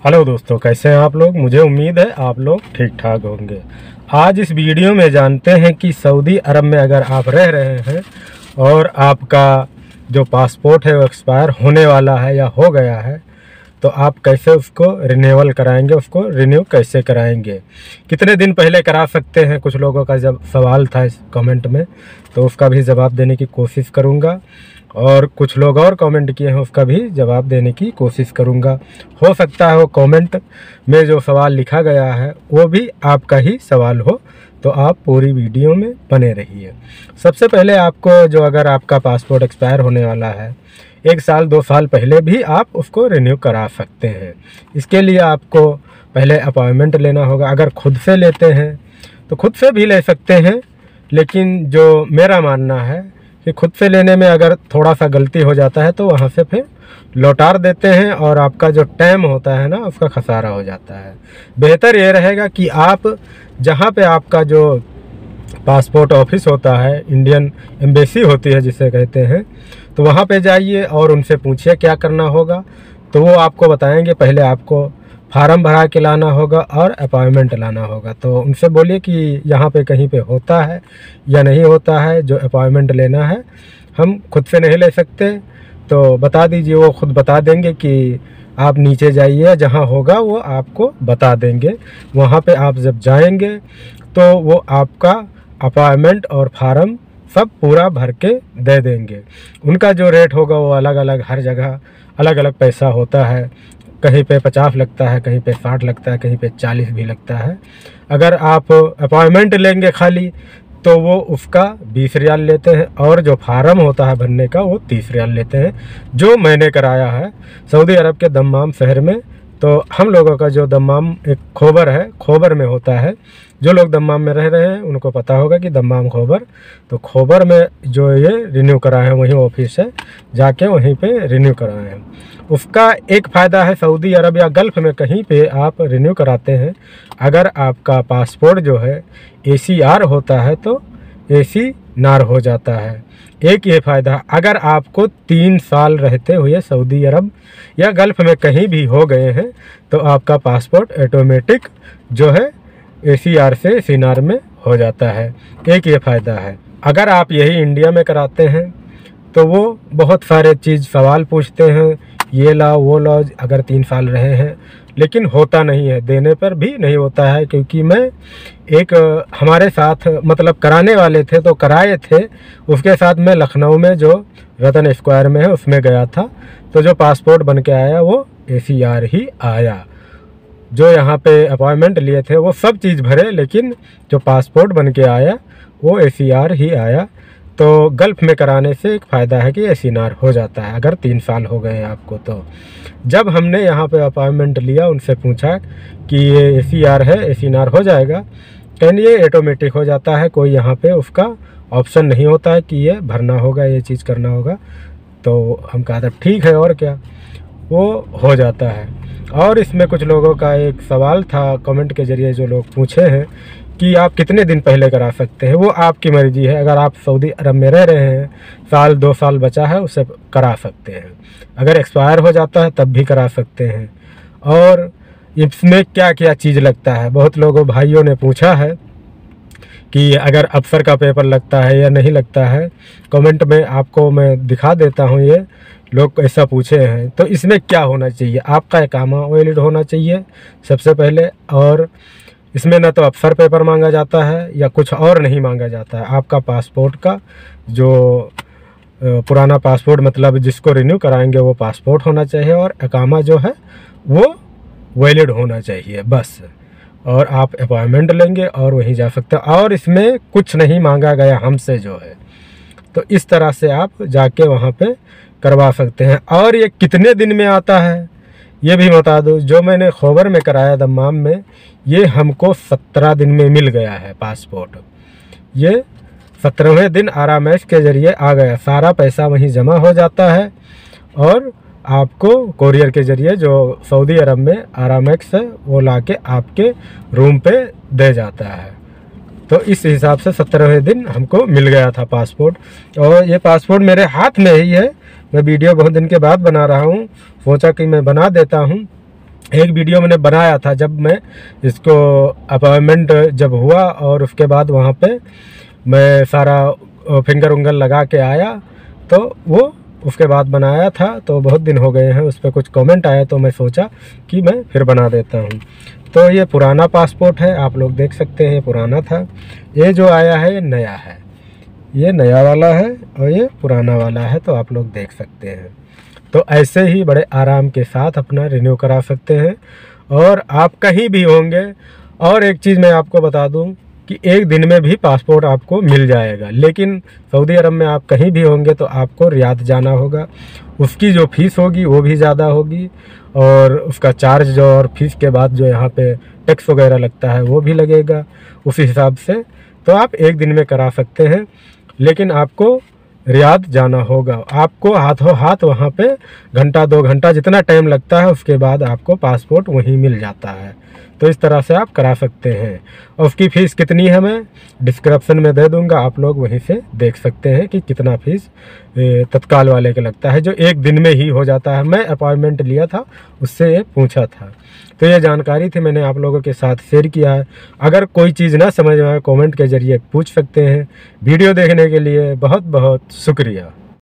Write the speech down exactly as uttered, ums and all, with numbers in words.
Hello दोस्तों, कैसे हैं आप लोग। मुझे उम्मीद है आप लोग ठीक ठाक होंगे। आज इस वीडियो में जानते हैं कि सऊदी अरब में अगर आप रह रहे हैं और आपका जो पासपोर्ट है वो एक्सपायर होने वाला है या हो गया है, तो आप कैसे उसको रिन्यूअल कराएंगे, उसको रिन्यू कैसे कराएंगे, कितने दिन पहले करा सकते हैं। कुछ लोगों का जब सवाल था इस कमेंट में, तो उसका भी जवाब देने की कोशिश करूंगा। और कुछ लोग और कमेंट किए हैं, उसका भी जवाब देने की कोशिश करूंगा। हो सकता है वो कमेंट में जो सवाल लिखा गया है वो भी आपका ही सवाल हो, तो आप पूरी वीडियो में बने रहिए। सबसे पहले आपको जो अगर आपका पासपोर्ट एक्सपायर होने वाला है एक साल दो साल पहले भी आप उसको रिन्यू करा सकते हैं। इसके लिए आपको पहले अपॉइंटमेंट लेना होगा। अगर खुद से लेते हैं तो खुद से भी ले सकते हैं, लेकिन जो मेरा मानना है कि खुद से लेने में अगर थोड़ा सा गलती हो जाता है तो वहाँ से फिर लौटार देते हैं और आपका जो टाइम होता है ना उसका खसारा हो जाता है। बेहतर ये रहेगा कि आप जहाँ पे आपका जो पासपोर्ट ऑफिस होता है, इंडियन एम्बेसी होती है जिसे कहते हैं, तो वहाँ पे जाइए और उनसे पूछिए क्या करना होगा, तो वो आपको बताएंगे। पहले आपको फार्म भरा के लाना होगा और अपॉइंटमेंट लाना होगा। तो उनसे बोलिए कि यहाँ पे कहीं पे होता है या नहीं होता है, जो अपॉइंटमेंट लेना है हम खुद से नहीं ले सकते, तो बता दीजिए। वो खुद बता देंगे कि आप नीचे जाइए, जहाँ होगा वो आपको बता देंगे। वहाँ पे आप जब जाएंगे तो वो आपका अपॉइंटमेंट और फार्म सब पूरा भर के दे देंगे। उनका जो रेट होगा वो अलग अलग, हर जगह अलग अलग पैसा होता है। कहीं पे पचास लगता है, कहीं पे साठ लगता है, कहीं पे चालीस भी लगता है। अगर आप अपॉइंटमेंट लेंगे खाली तो वो उसका बीस रियाल लेते हैं, और जो फार्म होता है भरने का वो तीस रियाल लेते हैं, जो मैंने कराया है सऊदी अरब के दम्माम शहर में। तो हम लोगों का जो दम्माम एक खोबर है, खोबर में होता है। जो लोग दम्माम में रह रहे हैं उनको पता होगा कि दम्माम खोबर, तो खोबर में जो ये रिन्यू कराए हैं वहीं ऑफिस है, जाके वहीं पे रिन्यू कराए हैं। उसका एक फ़ायदा है, सऊदी अरब या गल्फ़ में कहीं पे आप रिन्यू कराते हैं, अगर आपका पासपोर्ट जो है ए सी आर होता है तो ए सी नार हो जाता है। एक ये फ़ायदा, अगर आपको तीन साल रहते हुए सऊदी अरब या गल्फ़ में कहीं भी हो गए हैं तो आपका पासपोर्ट ऑटोमेटिक जो है ए सी आर से सी नार में हो जाता है। एक ये फ़ायदा है। अगर आप यही इंडिया में कराते हैं तो वो बहुत सारे चीज़ सवाल पूछते हैं, ये लाओ वो लाओ, अगर तीन साल रहे हैं, लेकिन होता नहीं है, देने पर भी नहीं होता है। क्योंकि मैं एक हमारे साथ मतलब कराने वाले थे तो कराए थे, उसके साथ मैं लखनऊ में जो रतन स्क्वायर में है उसमें गया था, तो जो पासपोर्ट बन के आया वो ए सी आर ही आया। जो यहाँ पे अपॉइंटमेंट लिए थे वो सब चीज़ भरे, लेकिन जो पासपोर्ट बन के आया वो ए सी आर ही आया। तो गल्फ़ में कराने से एक फ़ायदा है कि ए सी आर हो जाता है अगर तीन साल हो गए हैं आपको। तो जब हमने यहाँ पे अपॉइंटमेंट लिया, उनसे पूछा कि ये ए सी आर है, ए सी आर हो जाएगा, कहने ये ऑटोमेटिक हो जाता है, कोई यहाँ पे उसका ऑप्शन नहीं होता है कि ये भरना होगा, ये चीज़ करना होगा। तो हम कहा था ठीक है, और क्या, वो हो जाता है। और इसमें कुछ लोगों का एक सवाल था कमेंट के ज़रिए, जो लोग पूछे हैं कि आप कितने दिन पहले करा सकते हैं। वो आपकी मर्ज़ी है। अगर आप सऊदी अरब में रह रहे हैं, साल दो साल बचा है, उसे करा सकते हैं। अगर एक्सपायर हो जाता है तब भी करा सकते हैं। और इसमें क्या क्या चीज़ लगता है, बहुत लोगों भाइयों ने पूछा है कि अगर अफसर का पेपर लगता है या नहीं लगता है। कमेंट में आपको मैं दिखा देता हूँ, ये लोग ऐसा पूछे हैं। तो इसमें क्या होना चाहिए, आपका इकामा वैलिड होना चाहिए सबसे पहले, और इसमें ना तो अफसर पेपर मांगा जाता है या कुछ और नहीं मांगा जाता है। आपका पासपोर्ट का जो पुराना पासपोर्ट, मतलब जिसको रिन्यू कराएंगे वो पासपोर्ट होना चाहिए, और इकामा जो है वो वैलिड होना चाहिए बस। और आप अपॉइंटमेंट लेंगे और वहीं जा सकते हैं, और इसमें कुछ नहीं मांगा गया हमसे जो है। तो इस तरह से आप जाके वहाँ पे करवा सकते हैं। और ये कितने दिन में आता है ये भी बता दो। जो मैंने खोबर में कराया दम्माम में, ये हमको सत्रह दिन में मिल गया है पासपोर्ट। ये सत्रहवें दिन आरामैश के ज़रिए आ गया, सारा पैसा वहीं जमा हो जाता है और आपको कोरियर के ज़रिए जो सऊदी अरब में आरामैक्स है वो लाके आपके रूम पे दे जाता है। तो इस हिसाब से सत्रहवें दिन हमको मिल गया था पासपोर्ट। और ये पासपोर्ट मेरे हाथ में ही है। मैं वीडियो बहुत दिन के बाद बना रहा हूँ, सोचा कि मैं बना देता हूँ एक वीडियो मैंने बनाया था जब मैं इसको अपॉइंटमेंट जब हुआ और उसके बाद वहाँ पे मैं सारा फिंगर उंगर लगा के आया, तो वो उसके बाद बनाया था। तो बहुत दिन हो गए हैं, उस पर कुछ कमेंट आया तो मैं सोचा कि मैं फिर बना देता हूँ। तो ये पुराना पासपोर्ट है, आप लोग देख सकते हैं, पुराना था। ये जो आया है ये नया है, ये नया वाला है और ये पुराना वाला है, तो आप लोग देख सकते हैं। तो ऐसे ही बड़े आराम के साथ अपना रिन्यू करा सकते हैं और आप कहीं भी होंगे। और एक चीज़ मैं आपको बता दूं कि एक दिन में भी पासपोर्ट आपको मिल जाएगा, लेकिन सऊदी अरब में आप कहीं भी होंगे तो आपको रियाद जाना होगा। उसकी जो फ़ीस होगी वो भी ज़्यादा होगी और उसका चार्ज जो और फीस के बाद जो यहाँ पे टैक्स वगैरह लगता है वो भी लगेगा उस हिसाब से। तो आप एक दिन में करा सकते हैं, लेकिन आपको रियाद जाना होगा। आपको हाथों हाथ वहाँ पे घंटा दो घंटा जितना टाइम लगता है उसके बाद आपको पासपोर्ट वहीं मिल जाता है। तो इस तरह से आप करा सकते हैं। और उसकी फ़ीस कितनी है मैं डिस्क्रिप्शन में दे दूँगा, आप लोग वहीं से देख सकते हैं कि कितना फ़ीस तत्काल वाले का लगता है, जो एक दिन में ही हो जाता है। मैं अपॉइंटमेंट लिया था, उससे ये पूछा था। तो ये जानकारी थी, मैंने आप लोगों के साथ शेयर किया है। अगर कोई चीज़ ना समझ में आए कमेंट के ज़रिए पूछ सकते हैं। वीडियो देखने के लिए बहुत बहुत शुक्रिया।